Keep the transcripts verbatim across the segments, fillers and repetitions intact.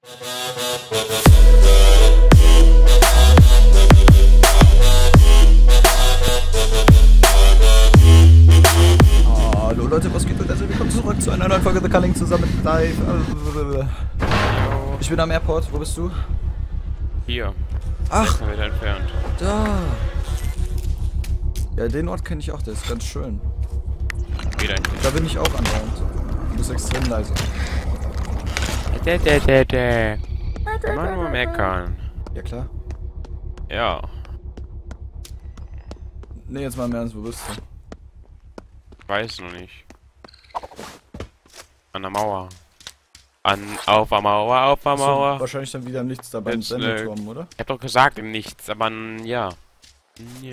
Hallo Leute, was geht und herzlich willkommen zurück zu einer neuen Folge The Culling zusammen mit Live. Ich bin am Airport, wo bist du? Hier. Ach, Wieder entfernt. da. Ja, den Ort kenne ich auch, der ist ganz schön. Wieder entfernt. Da bin ich auch andauernd. Du bist extrem leise. Dä, dä, dä, dä. Kann man nur meckern. Ja klar. Ja. Ne, jetzt mal im Ernst, wo bist du? Weiß noch nicht. An der Mauer. An, auf der Mauer, auf der Achso, Mauer. wahrscheinlich dann wieder nichts dabei im Jetzt, äh, Sendeturm, oder? Ich hab doch gesagt nichts, aber n- ja. Ja.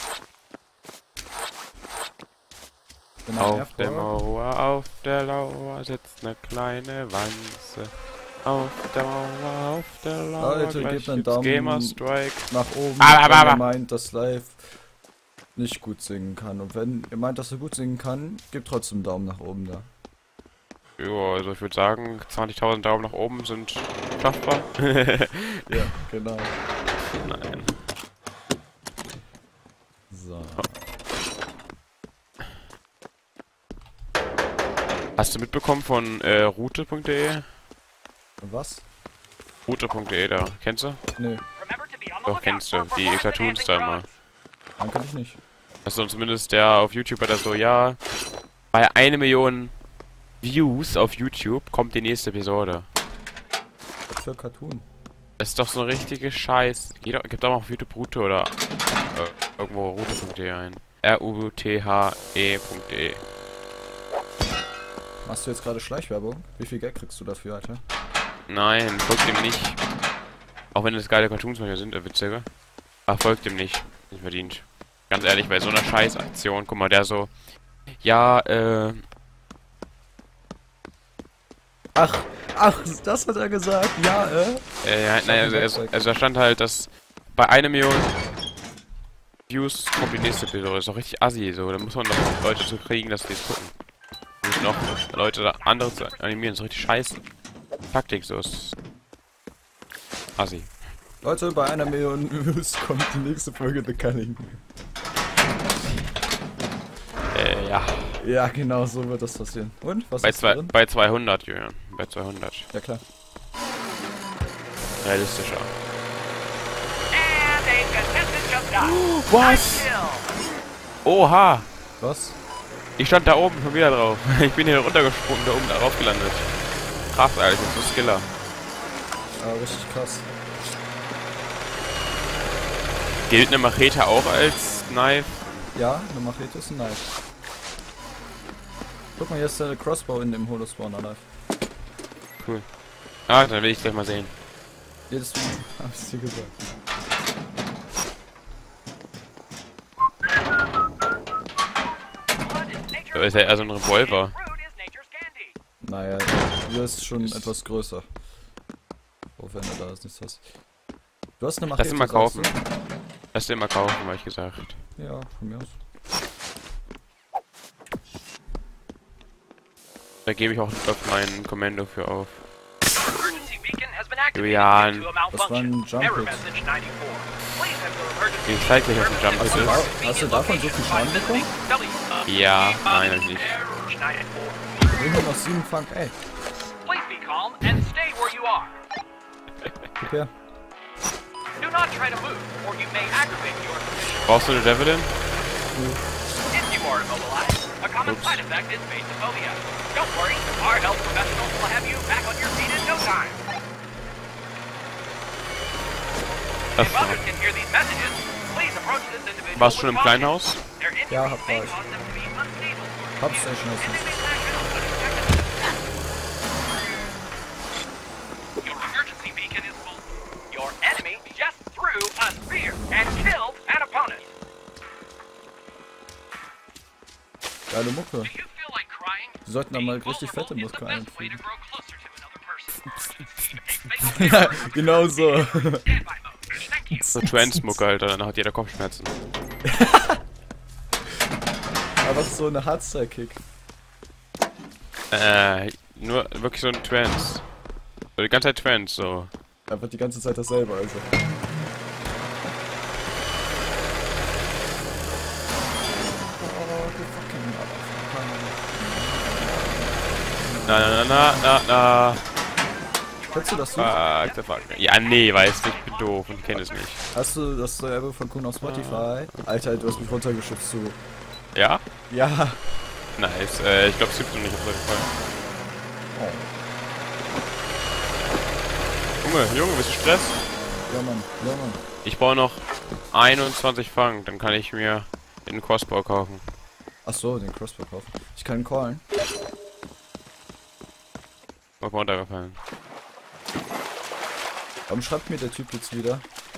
Bin am Auf der Airport. Mauer, auf der Lauer sitzt eine kleine Wanze. Auf der Mauer, auf der Lauer. Leute, gleich gebt einen gibt's Daumen Gamer Strike. nach oben, Aber, aber, wenn ihr aber. meint, dass Live nicht gut singen kann. Und wenn ihr meint, dass er gut singen kann, gebt trotzdem einen Daumen nach oben da. Ja, also ich würde sagen, zwanzigtausend Daumen nach oben sind schaffbar. Ja, genau. Nein. So. Hast du mitbekommen von äh, route punkt de? Was? route punkt de da. Kennst du? Nee, Doch, kennst du. Die Cartoons da immer. dann kann ich nicht. Also zumindest der auf YouTube hat er so, ja, bei eine Million Views auf YouTube kommt die nächste Episode. Was für Cartoon? Das ist doch so eine richtige Scheiß. Geht doch, gibt auch mal auf YouTube Route oder äh, irgendwo route punkt de ein. R U T H E punkt de. Machst du jetzt gerade Schleichwerbung? Wie viel Geld kriegst du dafür, Alter? Nein, folgt dem nicht. Auch wenn das geile Cartoons manchmal sind, äh, witzige. Aber folgt dem nicht. Nicht verdient. Ganz ehrlich, bei so einer Scheißaktion, guck mal, der so, ja, äh, Ach, ach, das hat er gesagt. Ja, äh? äh, ja, nein, also, also, also da stand halt, dass bei einer Million Views kommt die nächste Episode. Das ist doch richtig assi, so, da muss man doch Leute zu kriegen, dass die es gucken. Und noch Leute da andere zu animieren, das ist richtig scheiße. Taktik, so ist assi. Leute, bei einer Million Views kommt die nächste Folge The Culling. Äh, ja. Ja, genau so wird das passieren. Und? Was Bei, ist zwei, drin? bei zweihundert, Julian. Bei zweihundert. Ja, klar. Realistischer. Was? Oha! Was? Ich stand da oben schon wieder drauf. Ich bin hier runtergesprungen, da oben darauf gelandet. Krass, Alter, ich bin so Skiller. Ja, richtig krass. Gilt eine Machete auch als Knife? Ja, eine Machete ist ein Knife. Guck mal, hier ist der Crossbow in dem Holo-Spawner live. Cool. Ah, dann will ich gleich mal sehen. Jedes Mal hab ich's dir gesagt. Das ist ja eher so ein Revolver. Naja, hier ist schon etwas größer. Oh, wenn du da ist nichts hast. Du hast eine Machete. Lass den mal sagst kaufen. du? Lass den mal kaufen, habe ich gesagt. Ja, von mir aus. Da gebe ich auch auf mein Kommando für auf. Julian. Das war ein Jump-Hit. Ich zeig gleich, was ein Jump Hast du, ist. da, hast du davon so viel Schaden bekommen? Ja, nein, hab ich nicht. Nur noch sieben Funk, ey. Gib her. Brauchst du eine Javelin? Common side effect is phasophobia. Don't worry, our health professionals will have you back on your feet in no time. If others can hear these messages, please approach this individual. Warst du schon im with kleinen caution. Haus? Their injuries Ja, hab may war ich. cause them to be unstable. Hab's ja schon Maybe erstens. it's accidental, but it's technical. Your emergency beacon is full. Your enemy just threw a spear and killed an opponent. Geile Mucke. Do you feel like crying? Wir sollten da mal Being richtig fette vulnerable is Mucke the best way to einfügen. grow closer to another person. Ja, genau so. Standby mode. Thank you. So Trance-Mucke, Alter, dann hat jeder Kopfschmerzen. Aber so eine Hardstyle-Kick. Äh, nur wirklich so ein Trance. So die ganze Zeit Trends, so. Einfach die ganze Zeit dasselbe, also. Na na na na na. Kennst du das so? Fuck, the fuck. Ja, nee, weißt du, ich bin doof und kenne es nicht. Hast du das selbe von Kuhn auf Spotify? Alter, du hast mich runtergeschubst zu. Ja? Ja. Nice. Äh, ich glaube, es gibt noch nicht auf Spotify. Oh. Junge, Junge, bist du Stress? Ja, Mann. Ja, Mann. Ich brauche noch einundzwanzig Fang, dann kann ich mir den Crossbow kaufen. Achso, den Crossbow kaufen. Ich kann ihn callen. Mal runtergefallen. Warum schreibt mir der Typ jetzt wieder?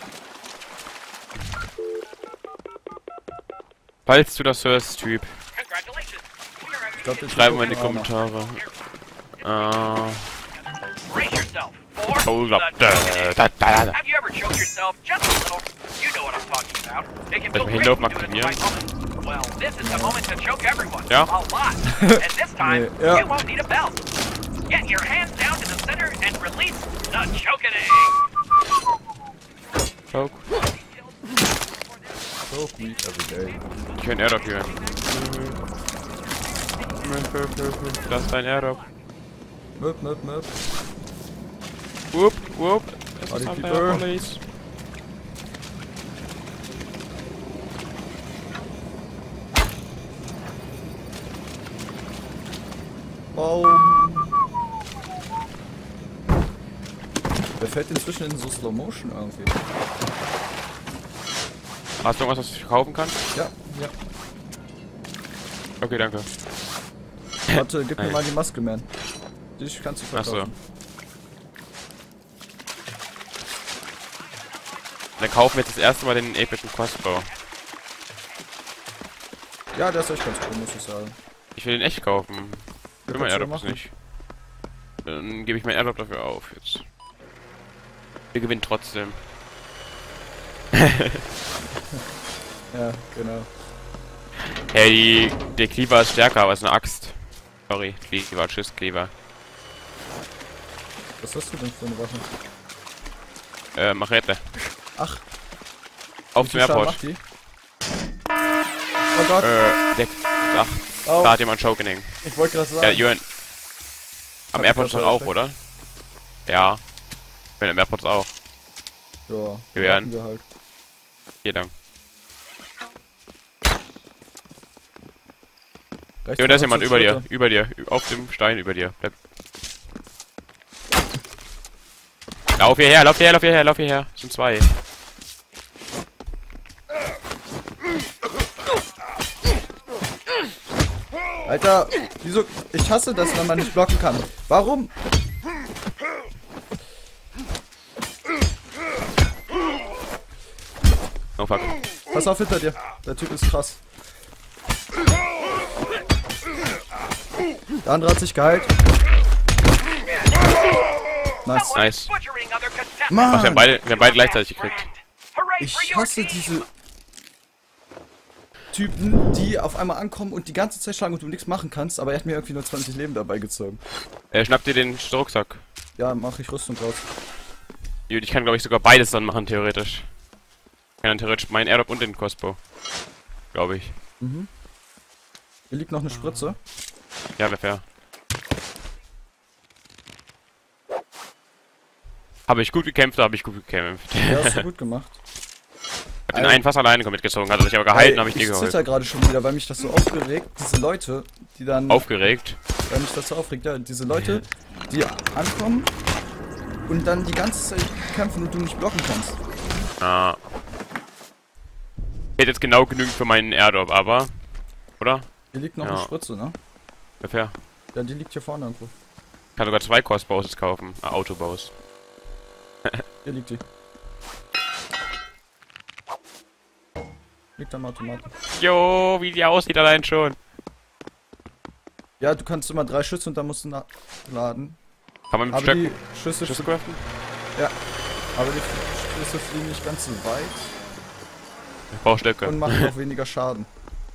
Falls du das hörst, Typ, Congratulations. We are Ich glaub, der Typ schreib mal in die guckt auch noch. Kommentare. Äh, Brace yourself for hold up. the Da, choking. da, da, da. Have you ever choked yourself just a little? You know what I'm talking about. It can feel Soll ich great mal when you do it aktivieren? at the right moment. Well, this is the moment to choke everyone. Ja? A lot. And this time, Nee, ja. you won't need a belt. Get your hands down to the center and release the chokening. Choke. Choke me every day. Ich will ein Airdrop hier. Das ist ein Airdrop. Möp, möp, möp. Whoop, whoop. Es Party ist ein people. Police. Oh. Der fällt inzwischen in so Slow Motion irgendwie. Hast du irgendwas, was ich verkaufen kann? Ja, ja. Okay, danke. Warte, gib mir Nein. mal die Maske, man. Dich kannst du Achso. verkaufen. Dann kaufen wir jetzt das erste Mal den epischen Crossbow. Ja, der ist echt ganz cool, muss ich sagen. Ich will den echt kaufen. Ich will mein kannst du Airdrop machen. nicht. Dann gebe ich mein Airdrop dafür auf jetzt. Wir gewinnen trotzdem. Ja, genau. Hey, die, der Cleaver ist stärker, aber es ist eine Axt. Sorry, Cleaver, tschüss, Cleaver. Was hast du denn für eine Waffe? Äh, Machete. Ach, Auf wie zum viel Schaden Airport. macht die? Oh Gott, Äh, der, ach, oh, da hat jemand Chokening. ich wollte gerade Ja, sagen. Julian. Am Hab Airport ich ist grad doch auch, weg. oder? Ja. Ich bin am Airport auch. Ja, Wir werden. warten wir halt. Hier lang. Rechts Jo, da ist und jemand links über dir, Schritte. über dir, auf dem Stein über dir. Bleib. Lauf hierher, lauf hierher, lauf hierher, lauf hierher. Es sind zwei. Alter, wieso? Ich hasse das, wenn man nicht blocken kann. Warum? Oh fuck. Pass auf hinter dir. Der Typ ist krass. Der andere hat sich geheilt. Nice. Nice. Butchering other contestants. Ach, wir haben Mann, beide, wir haben beide gleichzeitig gekriegt. Hooray for ich your hasse team. diese Typen, die auf einmal ankommen und die ganze Zeit schlagen und du nichts machen kannst, aber er hat mir irgendwie nur zwanzig Leben dabei gezogen. Äh, schnapp dir den Rucksack. Ja, mach ich Rüstung raus. Ich kann, glaube ich, sogar beides dann machen, theoretisch. Ich kann dann theoretisch meinen Airdrop und den Crossbow. Glaube ich. Mhm. Hier liegt noch eine Spritze. Ja, wäre fair. Habe ich gut gekämpft, habe ich gut gekämpft. Ja, hast du gut gemacht. Ich hab den einen fast alleine mitgezogen, hat er sich aber gehalten, habe ich dir ich geholfen. zitter gerade schon wieder, weil mich das so aufgeregt. Diese Leute, die dann... Aufgeregt. Weil mich das so aufregt, ja. Diese Leute, die ankommen und dann die ganze Zeit kämpfen und du nicht blocken kannst. Ah. Hätte jetzt genau genügend für meinen Airdrop, aber... Oder? Hier liegt noch Ja. eine Spritze, ne? Wäre fair. Ja, die liegt hier vorne irgendwo. Ich kann sogar zwei Crossbows jetzt kaufen. Ah, Autobows. Hier liegt die. Liegt am Automaten. Jo, wie die aussieht allein schon. Ja, du kannst immer drei Schüsse und dann musst du nachladen. Kann man mit Aber Stöck die Schüsse, Schüsse craften? aber die Schüsse fliegen nicht ganz so weit Ich brauche Stöcke. und machen auch weniger Schaden.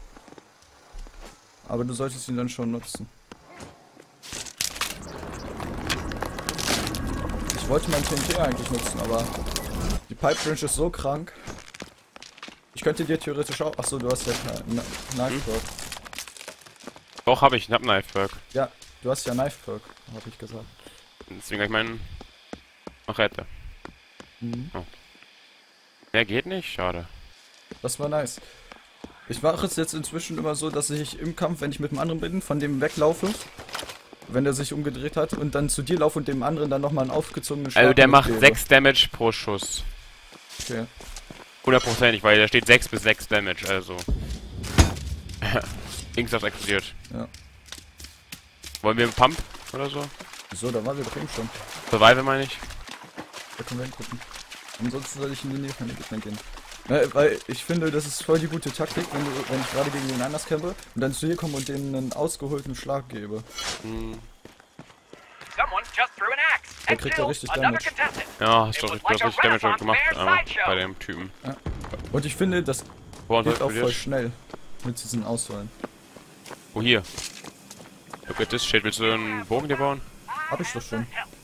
Aber du solltest ihn dann schon nutzen. wollte mein T N T eigentlich nutzen, aber die Pipe Wrench ist so krank. Ich könnte dir theoretisch auch... Achso, du hast ja kein Knife-Perk. Doch, habe ich. Ich hab einen Knife-Perk. Ja, du hast ja Knife-Perk, habe ich gesagt. Deswegen habe ich meinen... Machete. Mhm. Oh. Mehr geht nicht? Schade. Das war nice. Ich mache es jetzt inzwischen immer so, dass ich im Kampf, wenn ich mit dem anderen bin, von dem weglaufe, wenn der sich umgedreht hat, und dann zu dir laufe und dem anderen dann nochmal einen aufgezogenen Schlag Also der macht mitgebe. sechs Damage pro Schuss. Okay. hundertprozentig, weil da steht sechs bis sechs Damage, also. Irgendwas explodiert. Ja. Wollen wir einen Pump oder so? So, da waren wir doch eben schon. Survival meine ich. Da können wir hingucken. Ansonsten soll ich in die Nähe von den Gegnern gehen. Ja, weil ich finde, das ist voll die gute Taktik, wenn, du, wenn ich gerade gegen den anders kämpfe und dann zu dir komme und denen einen ausgeholten Schlag gebe. Hm. Someone just threw an axe Der and kriegt ja killed richtig another Damage. contestant. Ja, hast du doch richtig Damage damit gemacht, aber bei dem Typen. Ja. Und ich finde, das Wo geht auch voll schnell mit diesen Auswahlen. Wo hier? Look at this shit, willst du einen Bogen dir bauen? Hab ich doch schon.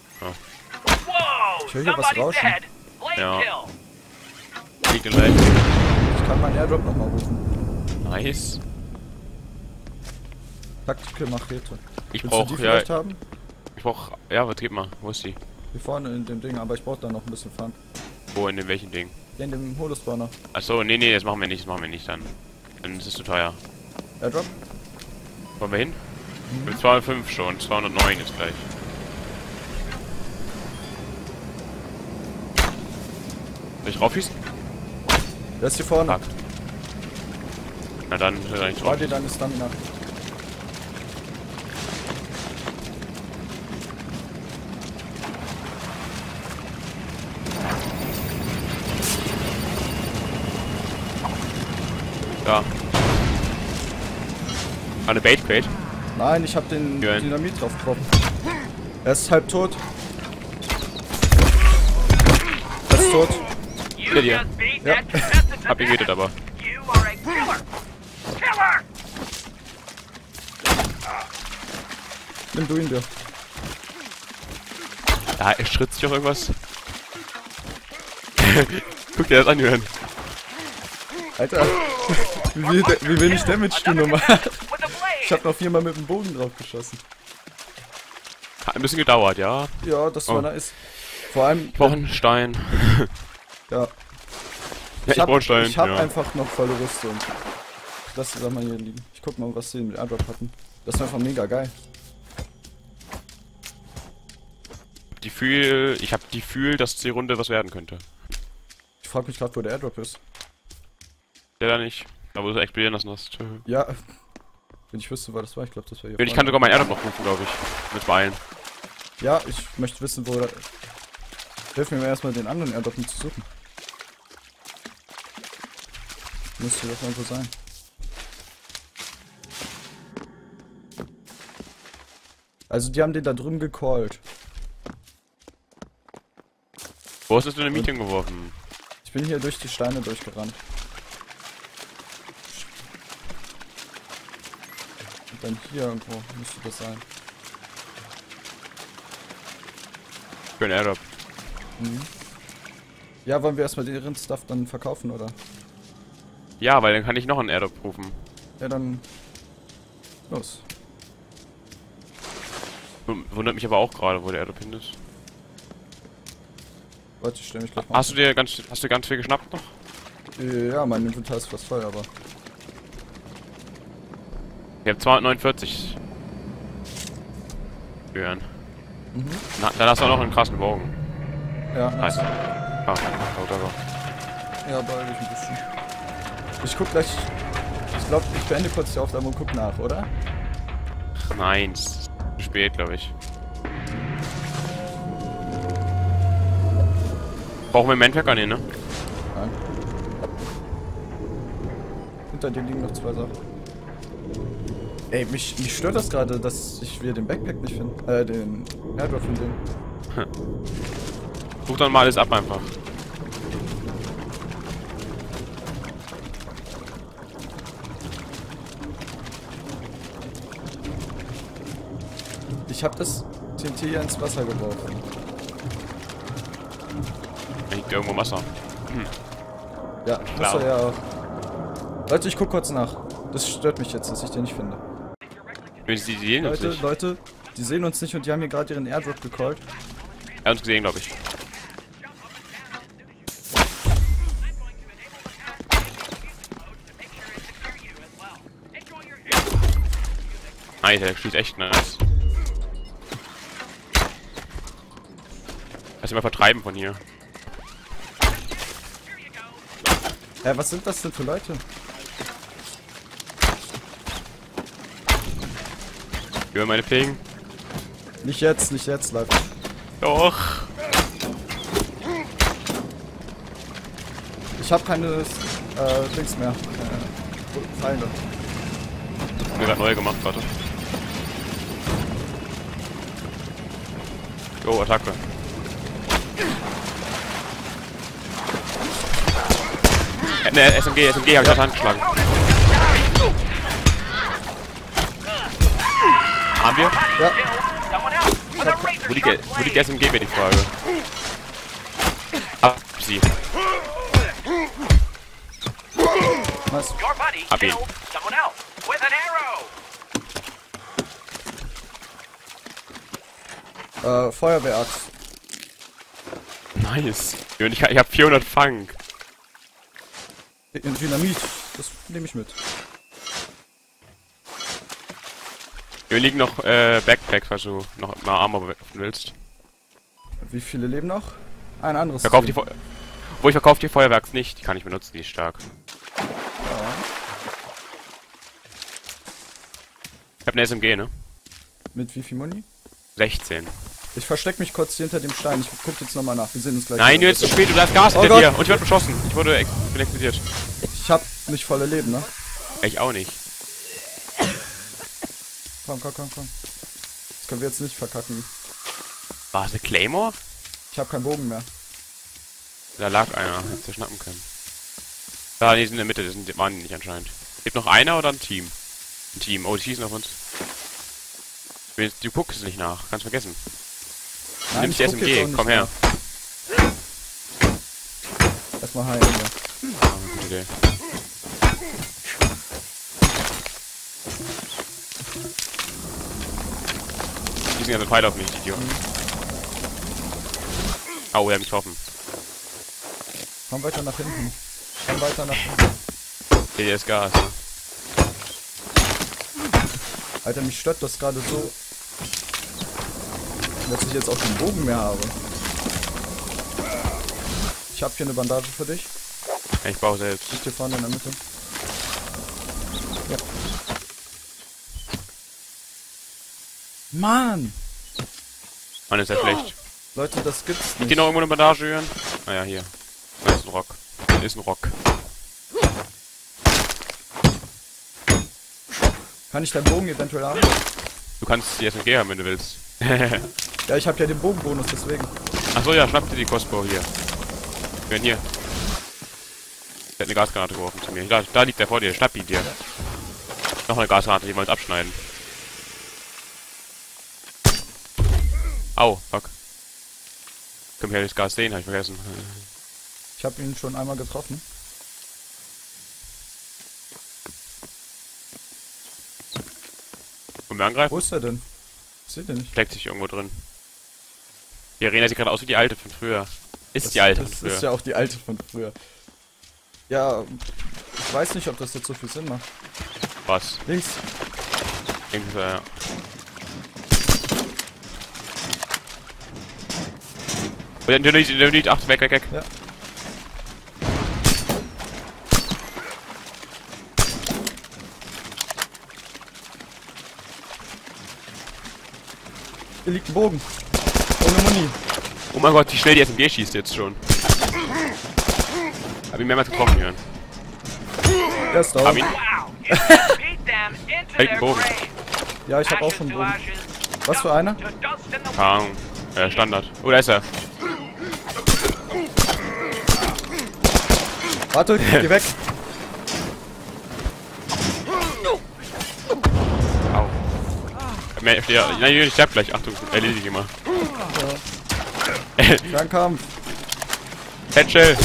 Whoa! Ich höre hier was Somebody's rauschen. dead. Blade Ja. kill. Liegt in Welt. Ich kann meinen Airdrop nochmal rufen. Nice. Taktische Machete. Ich Willst du brauch, die ja, vielleicht haben? ich brauch, ja, was gib mal, wo ist die? Hier vorne in dem Ding, aber ich brauche da noch ein bisschen Fun. Wo, in dem welchen Ding? Hier in dem Holospawner. Achso, nee, nee, das machen wir nicht, das machen wir nicht dann. Dann ist es zu teuer. Airdrop? Wollen wir hin? Mhm. Mit zweihundertfünf schon, zweihundertneun jetzt gleich. Soll ich raufschießen? Der ist hier vorne. Fuck. Na dann, ist er da nicht War drauf. dir deine Stamina. Da. Eine Bait Crate. Nein, ich hab den Ja. Dynamit drauf getroffen. Er ist halb tot. Er ist tot. You Did ya? just beat Ja. that contestant to Hab ihn death. getötet aber. You are a killer. Killer! Nimm du ihn dir. Da ist schritzt sich auch irgendwas. Guck dir das an, Jürgen. Alter, wie, wie, wie wenig Damage du nur machst. With a blade. Ich hab noch viermal mit dem Bogen drauf geschossen. Hat ein bisschen gedauert, ja. Ja, das war Oh. nice. Vor allem, Ich brauche einen Stein. ja. Ja, Ich ich hab, brauche einen Stein. ich hab ja. einfach noch volle Rüstung. Ich lasse das mal hier liegen. Ich guck mal, was sie im Airdrop hatten. Das ist einfach mega geil. Die Fühl, ich hab die Fühl, dass die Runde was werden könnte. Ich frag mich gerade, wo der Airdrop ist. Der da nicht. Da wo du explodieren lassen hast. Ja, wenn ich wüsste, wo das war, ich glaube, das war hier Ich kann vorne. sogar meinen Airdrop noch rufen, glaube ich. Mit beeilen. Ja, ich möchte wissen, wo der... Hilf mir mal erstmal den anderen Airdrop mit zu suchen. Müsste doch irgendwo sein. Also die haben den da drüben gecallt. Wo hast du denn ein Meeting geworfen? Ich bin hier durch die Steine durchgerannt. Und dann hier irgendwo müsste das sein. Für einen Airdrop. Mhm. Ja, wollen wir erstmal deren Stuff dann verkaufen, oder? Ja, weil dann kann ich noch einen Airdrop rufen. Ja, dann... Los. Wundert mich aber auch gerade, wo der Airdrop hin ist. Warte, ich stell mich gleich mal. Hast du dir ganz, hast du ganz viel geschnappt noch? Ja, mein Inventar ist fast voll, aber... Ich hab zweihundertneunundvierzig. Hören. Mhm. Na, dann hast du auch noch einen krassen Bogen. Ja, Nice. nice. Ah, lauter so. Ja, beeil dich ein bisschen. Ich guck gleich... Ich glaube, ich beende kurz die Aufnahme und guck nach, oder? Nein, es ist zu spät, glaube ich. Brauchen wir einen Manpacker? Nee, ne? Nein. Hinter dir liegen noch zwei Sachen. Ey, mich, mich stört das gerade, dass ich wieder den Backpack nicht finde. Äh, den Airdrop von dem. Such dann mal alles ab einfach. Ich habe das T N T ja ins Wasser geworfen. Da liegt irgendwo Wasser. Ja, muss er ja auch. Leute, ich guck kurz nach. Das stört mich jetzt, dass ich den nicht finde. Die sehen uns Leute, nicht. Leute, die sehen uns nicht und die haben hier gerade ihren Airdrop gecallt. Er hat uns gesehen, glaube ich. Nein, der schießt echt nice. Lass ihn mal vertreiben von hier. Äh, was sind das denn für Leute? Über meine Ping. Nicht jetzt, nicht jetzt, live. Doch. Ich habe keine äh, Dings mehr. Äh, Feinde. Mir gerade neu gemacht, warte. Jo, Attacke. Äh, ne, S M G, S M G hab ich auf die Hand geschlagen. Haben wir? Ja, Someone else with a razor Wo liegt, sharp wo liegt blade. S M G, wäre die Frage. Ab sie. nice. Your buddy Hab ihn. killed someone else with an arrow. Äh, Feuerwehrachs. Nice. Und ich, ich hab vierhundert Fang. Dynamit. Das nehme ich mit. Hier liegen noch äh, Backpacks, falls du noch mal Armor willst. Wie viele leben noch? Ein anderes. Verkauf die System. Feu Wo ich verkaufe die Feuerwerks nicht. Die kann ich benutzen, die ist stark. Ich hab eine S M G, ne? Mit wie viel Muni? sechzehn. Ich versteck mich kurz hier hinter dem Stein. Ich guck jetzt nochmal nach. Wir sehen uns gleich. Nein, wieder. jetzt ist zu spät, du hast Gas Oh hinter Gott. dir. Und ich wurde beschossen. Ich wurde ex bin explodiert. Ich hab nicht volle Leben, ne? Ich auch nicht. Komm, komm, komm, komm. Das können wir jetzt nicht verkacken. War es eine Claymore? Ich hab keinen Bogen mehr. Da lag einer. Hättest du schnappen können. Da, die sind in der Mitte. Das sind, waren die nicht anscheinend. Gibt noch einer oder ein Team? Ein Team. Oh, die schießen auf uns. Du guckst nicht nach. Kannst vergessen. Du nimmst die ich S guck M jetzt G. auch nicht Komm her. nach. Erstmal heilen, ja. Ah, gute Idee. Die sind ja so Pfeil auf mich, die Idioten. Au, der hat mich getroffen. Komm weiter nach hinten. Komm weiter nach hinten. Der ist Gas. Ne? Alter, mich stört das gerade so, dass ich jetzt auch den Bogen mehr habe. Ich habe hier eine Bandage für dich. Ja, ich baue selbst. Liegt hier vorne in der Mitte. Ja. Mann! Mann, ist ja schlecht. Leute, das gibt's Liegt nicht. hier noch irgendwo eine Bandage, Jürgen? Naja, hier. Da ist ein Rock. Da ist ein Rock. Kann ich deinen Bogen eventuell haben? Du kannst die S M G haben, wenn du willst. Ja, ich habe ja den Bogenbonus, deswegen. Achso, ja, schnapp dir die Crossbow hier. Ich bin hier. Der hat eine Gasgranate geworfen zu mir. Da, da liegt der vor dir. Schnapp ihn dir. Noch eine Gasgranate, die wollen uns abschneiden. Au, fuck. Können wir ja das Gas sehen, hab ich vergessen. Ich habe ihn schon einmal getroffen. Wollen wir angreifen? Wo ist er denn? Ich sehe den nicht. Steckt sich irgendwo drin. Die Arena sieht gerade aus wie die alte von früher. Ist die alte von Das früher. ist ja auch die alte von früher. Ja, ich weiß nicht, ob das jetzt so viel Sinn macht. Was? Links. Links, äh, ja. Oh, der Dynamit, der Dynamit, ach, weg, weg, weg. Ja. Hier liegt ein Bogen. Ohne Muni. Oh mein Gott, wie schnell die S M G schießt jetzt schon. Hab ihn mehrmals getroffen, Jörn. Der ist Hab down. ihn. Wow, you just beat them into Halt their den Bogen. grave. Ja, ich habe auch Ashes schon to Bogen. ashes, Was für einer? to dust in the Keine Ahnung. Äh, Standard. Oh, da ist er. Warte, geh weg. Au. Mehr, steht, nein, ich sterb gleich. Achtung, erledige ich immer. Fernkampf. Satchel!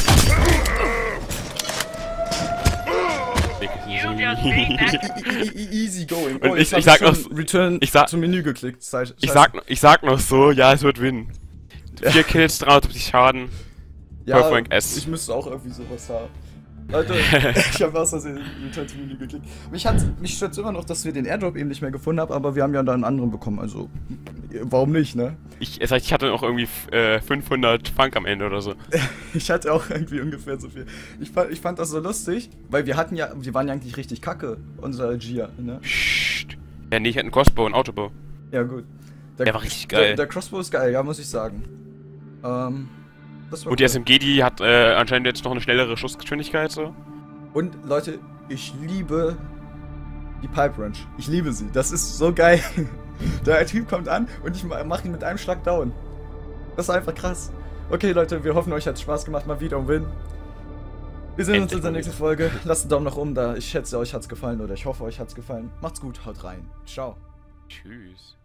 You just beat that. E- e- e- Easy going. Und jetzt ich- hab ich sag schon noch- Return ich sag- zum Menü geklickt. Scheiße. Ich sag, ich sag noch so, ja, es wird Win. Vier Kills, dreihundertsiebzig Schaden. ja, Wolf Rank S. ich müsste auch irgendwie sowas haben. Leute, ich habe was, was in Return zum Menü geklickt. Mich, hat, mich stört immer noch, dass wir den Airdrop eben nicht mehr gefunden haben, aber wir haben ja da einen anderen bekommen, also warum nicht, ne? Ich, es heißt, ich hatte noch irgendwie äh, fünfhundert Funk am Ende oder so. Ich hatte auch irgendwie ungefähr so viel. Ich fand, ich fand das so lustig, weil wir hatten ja, wir waren ja eigentlich richtig kacke, unser Gia, ne? Psst. Ja, nee, ich hatte einen Crossbow, einen Autobow. Ja, gut. Der war richtig geil. Der, der Crossbow ist geil, ja, muss ich sagen. Ähm, das war Und die cool. S M G, die hat äh, anscheinend jetzt noch eine schnellere Schussgeschwindigkeit, so. Und Leute, ich liebe die Pipe Wrench. Ich liebe sie. Das ist so geil. Der Typ kommt an und ich mache ihn mit einem Schlag down. Das ist einfach krass. Okay, Leute, wir hoffen, euch hat Spaß gemacht. Mal wieder um Win. Wir sehen uns in der nächsten Folge. Lasst einen Daumen nach oben da. Ich schätze, euch hat's gefallen oder ich hoffe, euch hat's gefallen. Macht's gut, haut rein. Ciao. Tschüss.